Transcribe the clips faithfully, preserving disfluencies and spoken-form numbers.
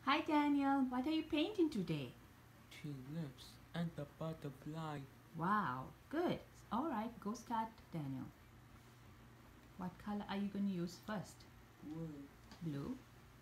Hi Daniel, what are you painting today? Tulips and the butterfly. Wow, good. All right, go start, Daniel. What color are you going to use first? Blue. Blue.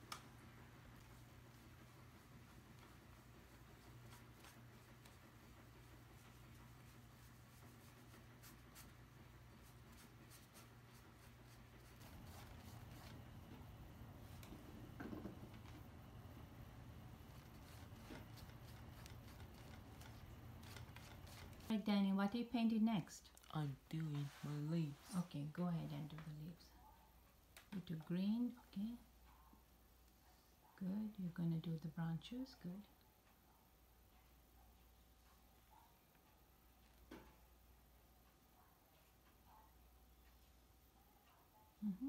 Right, Daniel, what are you painting next? I'm doing my leaves. Okay, go ahead and do the leaves. You do green, okay. Good, you're going to do the branches, good. Mm-hmm.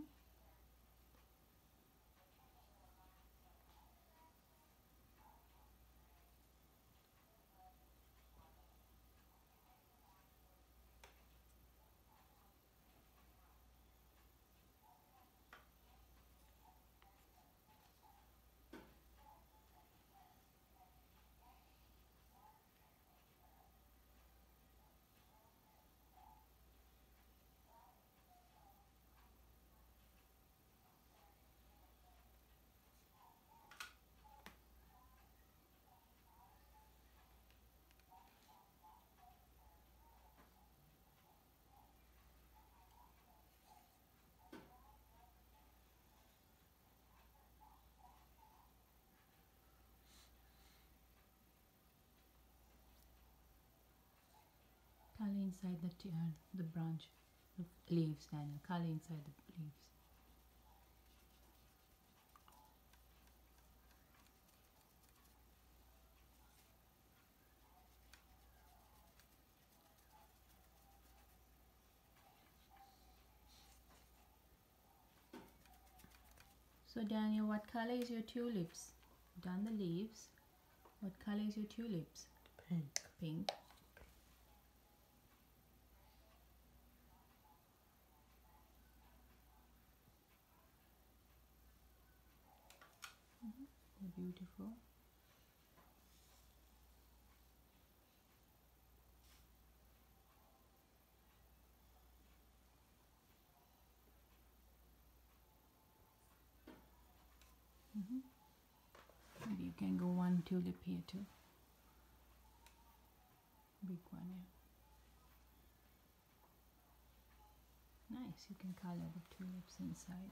Color inside the, t- uh, the branch, the leaves, Daniel. Color inside the leaves. So Daniel, what color is your tulips? Done the leaves. What color is your tulips? Pink. Pink. Mm-hmm. They're beautiful. Mm-hmm. Maybe you can go one tulip here too. Big one, yeah. Nice. You can color the tulips inside.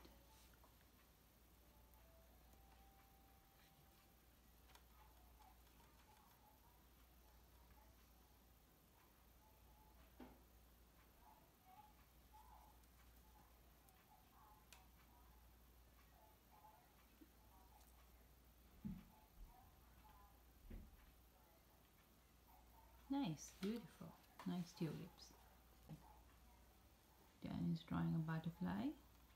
Nice. Beautiful. Nice tulips. Dan is drawing a butterfly.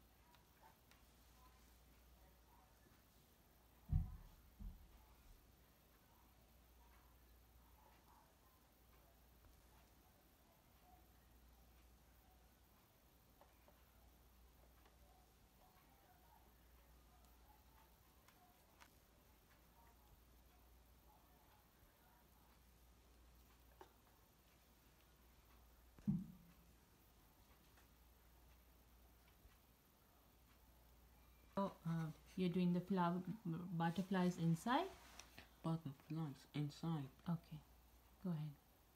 So uh, you're doing the flower butterflies inside? Butterflies inside. Okay. Go ahead.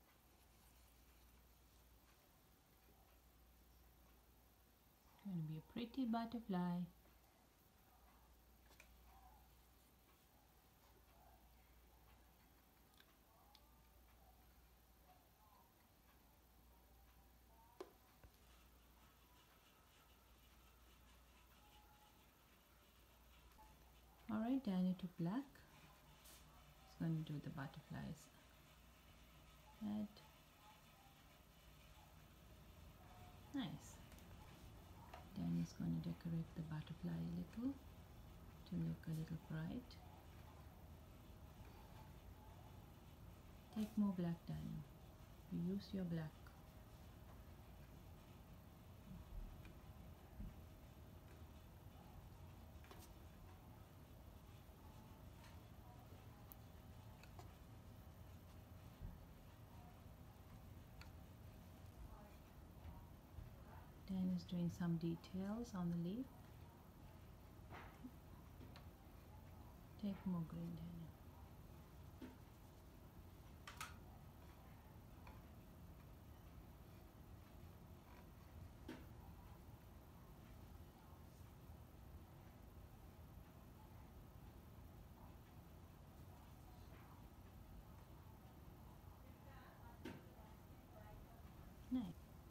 Going to be a pretty butterfly. Alright, Dan to black. It's going to do the butterflies. Head. Nice. Dan is going to decorate the butterfly a little to look a little bright. Take more black, Daniel. You use your black. is doing some details on the leaf. Take more green, Daniel. Nice.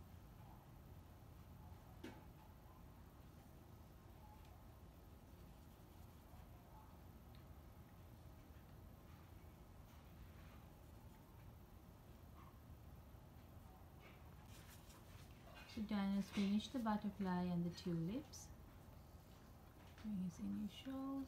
So Dan has finished the butterfly and the tulips. Doing his initials.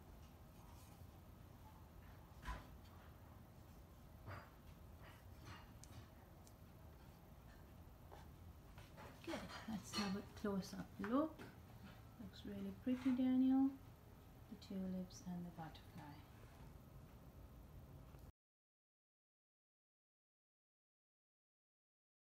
Good. Let's have a close-up look. Looks really pretty, Daniel. The tulips and the butterfly.